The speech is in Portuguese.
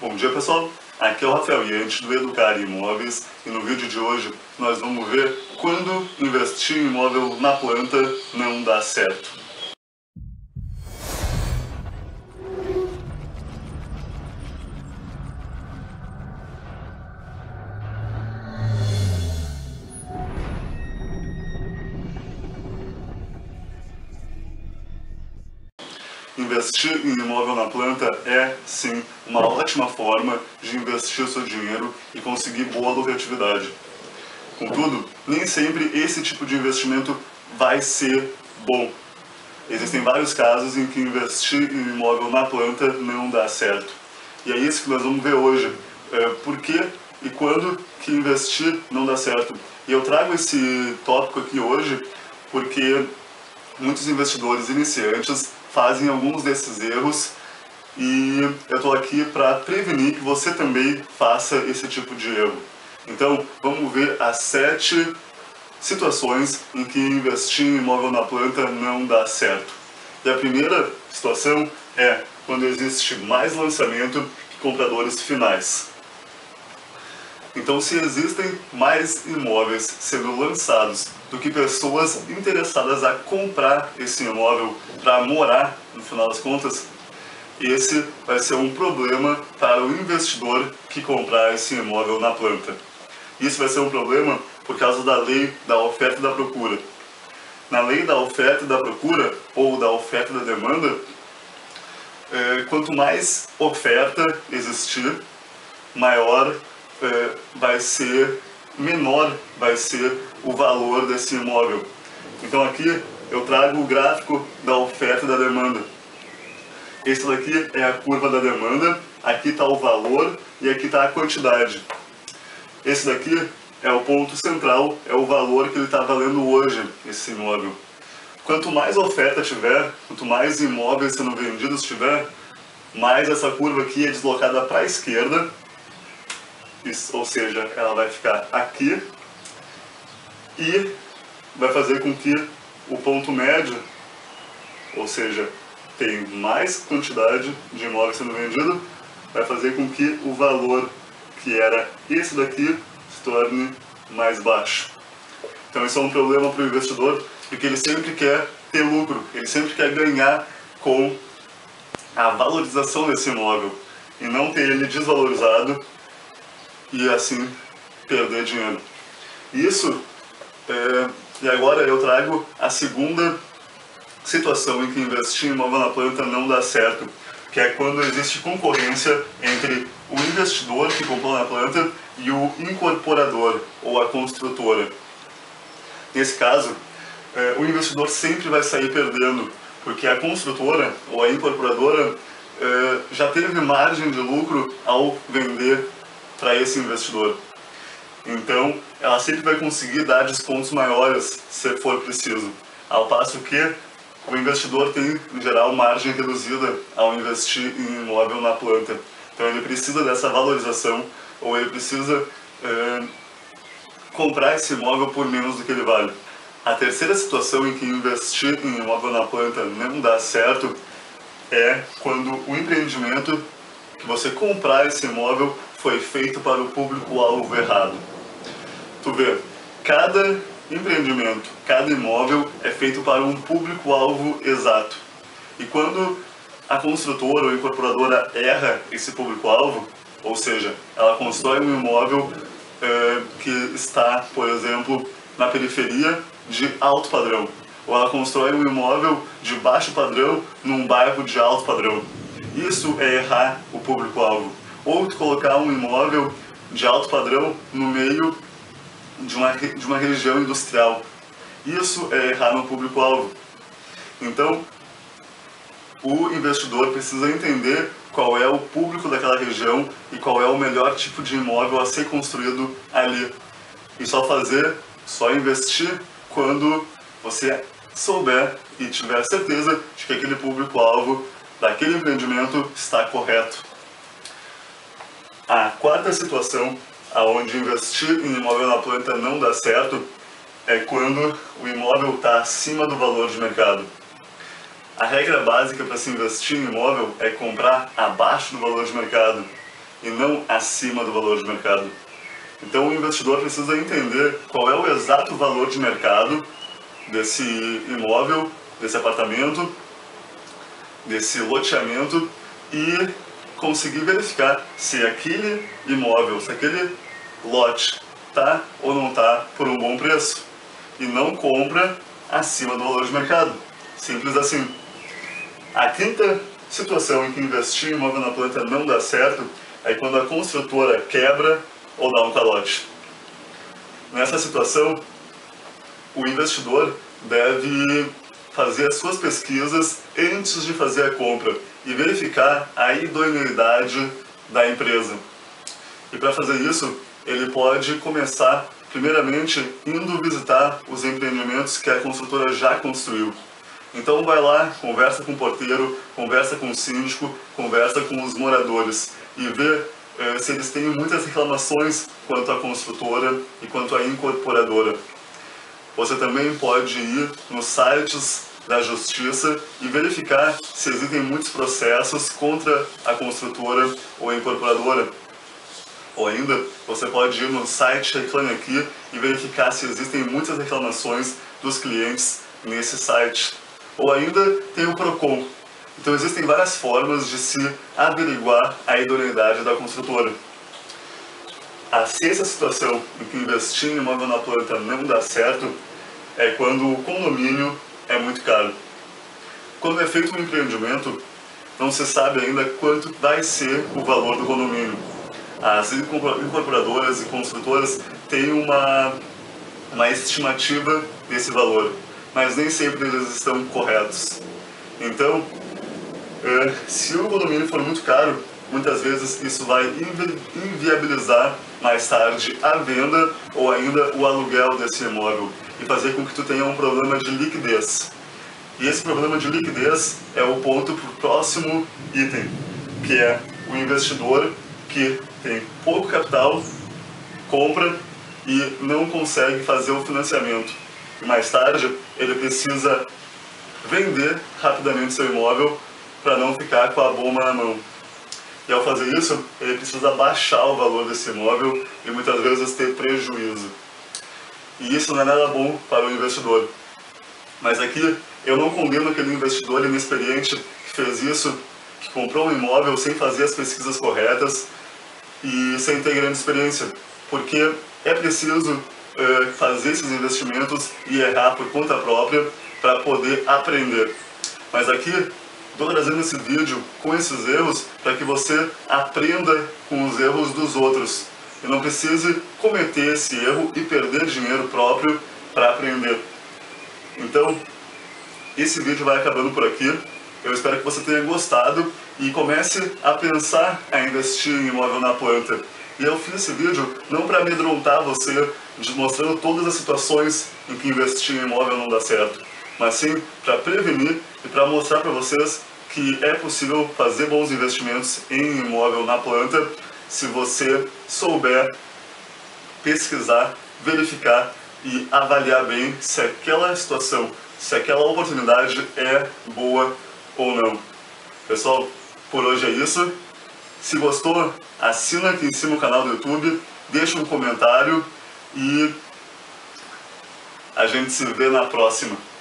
Bom dia, pessoal, aqui é o Rafael Yanti do Educar Imóveis e no vídeo de hoje nós vamos ver quando investir em imóvel na planta não dá certo. Investir em imóvel na planta é, sim, uma ótima forma de investir o seu dinheiro e conseguir boa lucratividade. Contudo, nem sempre esse tipo de investimento vai ser bom. Existem vários casos em que investir em imóvel na planta não dá certo. E é isso que nós vamos ver hoje. Por que e quando que investir não dá certo. E eu trago esse tópico aqui hoje porque muitos investidores iniciantes fazem alguns desses erros e eu estou aqui para prevenir que você também faça esse tipo de erro. Então, vamos ver as 7 situações em que investir em imóvel na planta não dá certo. E a primeira situação é quando existe mais lançamento que compradores finais. Então, se existem mais imóveis sendo lançados do que pessoas interessadas a comprar esse imóvel para morar, no final das contas, esse vai ser um problema para o investidor que comprar esse imóvel na planta. Isso vai ser um problema por causa da lei da oferta e da procura. Na lei da oferta e da procura, ou da oferta e da demanda, quanto mais oferta existir, menor vai ser o valor desse imóvel. Então aqui eu trago o gráfico da oferta e da demanda. Esse daqui é a curva da demanda, aqui está o valor e aqui está a quantidade. Esse daqui é o ponto central, é o valor que ele está valendo hoje, esse imóvel. Quanto mais oferta tiver, quanto mais imóveis sendo vendidos tiver, mais essa curva aqui é deslocada para a esquerda, ou seja, ela vai ficar aqui e vai fazer com que o ponto médio, ou seja, tem mais quantidade de imóveis sendo vendido, vai fazer com que o valor que era esse daqui se torne mais baixo. Então isso é um problema para o investidor, porque ele sempre quer ter lucro, ele sempre quer ganhar com a valorização desse imóvel e não ter ele desvalorizado e assim perder dinheiro. E agora eu trago a segunda situação em que investir em imóvel na planta não dá certo, que é quando existe concorrência entre o investidor que comprou na planta e o incorporador ou a construtora. Nesse caso, o investidor sempre vai sair perdendo, porque a construtora ou a incorporadora já teve margem de lucro ao vender para esse investidor. Então, ela sempre vai conseguir dar descontos maiores se for preciso, ao passo que o investidor tem, em geral, margem reduzida ao investir em imóvel na planta. Então ele precisa dessa valorização, ou ele precisa comprar esse imóvel por menos do que ele vale. A terceira situação em que investir em imóvel na planta não dá certo é quando o empreendimento que você comprar esse imóvel foi feito para o público-alvo errado. Tu vê, cada empreendimento, cada imóvel é feito para um público-alvo exato. E quando a construtora ou a incorporadora erra esse público-alvo, ou seja, ela constrói um imóvel que está, por exemplo, na periferia de alto padrão, ou ela constrói um imóvel de baixo padrão num bairro de alto padrão. Isso é errar o público-alvo. Ou colocar um imóvel de alto padrão no meio de uma região industrial. Isso é errar no público-alvo. Então, o investidor precisa entender qual é o público daquela região e qual é o melhor tipo de imóvel a ser construído ali. E só investir quando você souber e tiver certeza de que aquele público-alvo daquele empreendimento está correto. A quarta situação onde investir em imóvel na planta não dá certo é quando o imóvel está acima do valor de mercado. A regra básica para se investir em imóvel é comprar abaixo do valor de mercado. e não acima do valor de mercado. Então o investidor precisa entender qual é o exato valor de mercado desse imóvel, desse apartamento, desse loteamento e conseguir verificar se aquele imóvel, se aquele lote está ou não está por um bom preço e não compra acima do valor de mercado. Simples assim. A quinta situação em que investir em imóvel na planta não dá certo é quando a construtora quebra ou dá um calote. Nessa situação, o investidor deve fazer as suas pesquisas antes de fazer a compra e verificar a idoneidade da empresa. E para fazer isso, ele pode começar, primeiramente, indo visitar os empreendimentos que a construtora já construiu. Então vai lá, conversa com o porteiro, conversa com o síndico, conversa com os moradores e vê se eles têm muitas reclamações quanto à construtora e quanto à incorporadora. Você também pode ir nos sites da justiça e verificar se existem muitos processos contra a construtora ou a incorporadora. Ou ainda, você pode ir no site Reclame Aqui e verificar se existem muitas reclamações dos clientes nesse site. Ou ainda tem o PROCON. Então existem várias formas de se averiguar a idoneidade da construtora. A sexta situação em que investir em imóvel na planta não dá certo é quando o condomínio é muito caro. Quando é feito um empreendimento, não se sabe ainda quanto vai ser o valor do condomínio. As incorporadoras e construtoras têm uma estimativa desse valor, mas nem sempre eles estão corretos. Então, se o condomínio for muito caro, muitas vezes isso vai inviabilizar mais tarde a venda ou ainda o aluguel desse imóvel e fazer com que tu tenha um problema de liquidez. E esse problema de liquidez é o ponto para o próximo item, que é o investidor que tem pouco capital, compra e não consegue fazer o financiamento. E mais tarde ele precisa vender rapidamente seu imóvel para não ficar com a bomba na mão. E ao fazer isso, ele precisa baixar o valor desse imóvel e muitas vezes ter prejuízo. E isso não é nada bom para o investidor. Mas aqui eu não condeno aquele investidor inexperiente que fez isso, que comprou um imóvel sem fazer as pesquisas corretas e sem ter grande experiência. Porque é preciso fazer esses investimentos e errar por conta própria para poder aprender. Mas aqui estou trazendo esse vídeo com esses erros para que você aprenda com os erros dos outros e não precise cometer esse erro e perder dinheiro próprio para aprender. Então, esse vídeo vai acabando por aqui. Eu espero que você tenha gostado e comece a pensar a investir em imóvel na planta. E eu fiz esse vídeo não para amedrontar você, mostrando todas as situações em que investir em imóvel não dá certo, mas sim para prevenir e para mostrar para vocês que é possível fazer bons investimentos em imóvel na planta se você souber pesquisar, verificar e avaliar bem se aquela situação, se aquela oportunidade é boa ou não. Pessoal, por hoje é isso. Se gostou, assina aqui em cima o canal do YouTube, deixa um comentário e a gente se vê na próxima.